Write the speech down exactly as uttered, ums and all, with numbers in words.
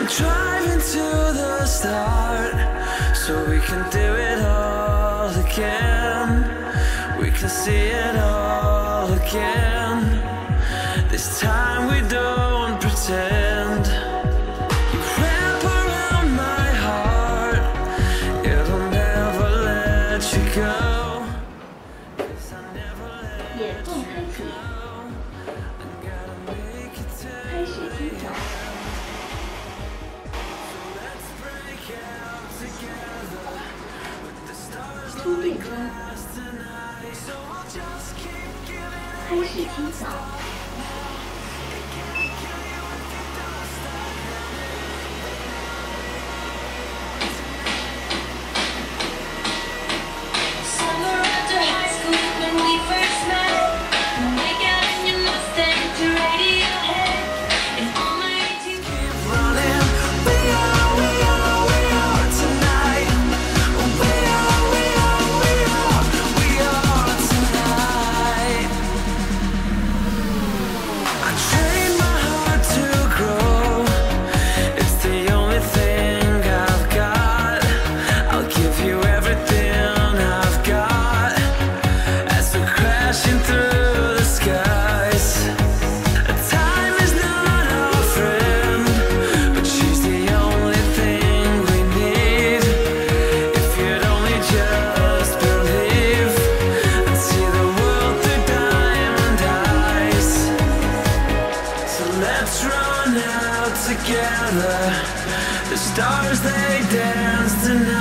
I'm driving to the start, so we can do it all again. We can see it all again. This time we don't pretend. You wrap around my heart, it'll never let you go. 眼动开启，开始清扫。充电中，开始清扫。 Let's run out together. The stars, they dance tonight.